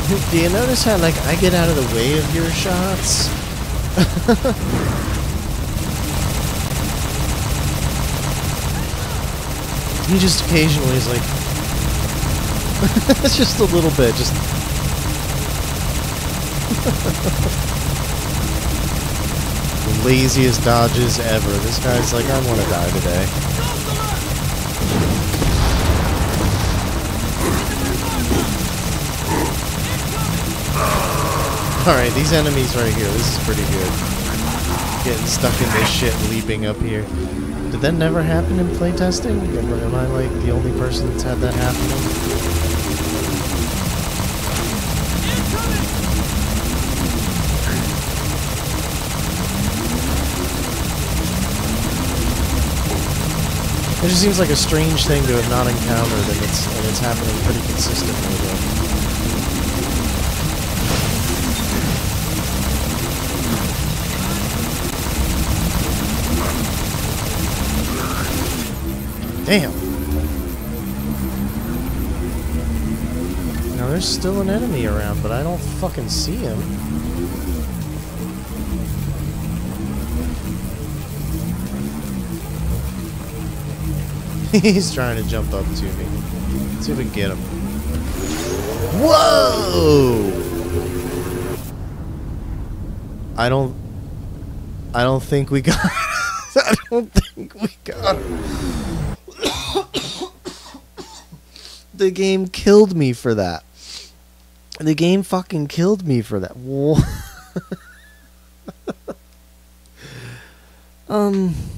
Do you notice how, like, I get out of the way of your shots? He just occasionally is like... it's just a little bit, just... The laziest dodges ever. This guy's like, I want to die today. Alright, these enemies right here, this is pretty good. Getting stuck in this shit, leaping up here. Did that never happen in playtesting? Am I like the only person that's had that happen? It just seems like a strange thing to have not encountered, and it's happening pretty consistently. Damn. Now there's still an enemy around, but I don't fucking see him. He's trying to jump up to me. Let's see if we can get him. Whoa! I don't think we got it. I don't think we got it. The game killed me for that. The game fucking killed me for that. What?